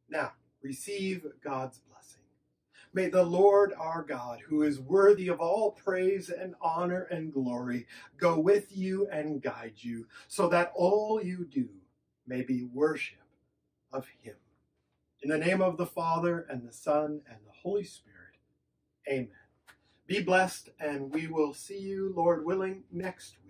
Now, receive God's blessing. May the Lord our God, who is worthy of all praise and honor and glory, go with you and guide you, so that all you do may be worship of him. In the name of the Father, and the Son, and the Holy Spirit, amen. Be blessed, and we will see you, Lord willing, next week.